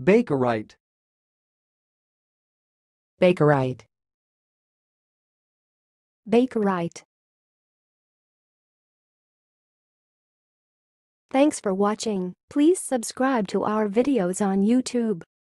baikerite, baikerite, baikerite. Thanks for watching. Please subscribe to our videos on YouTube.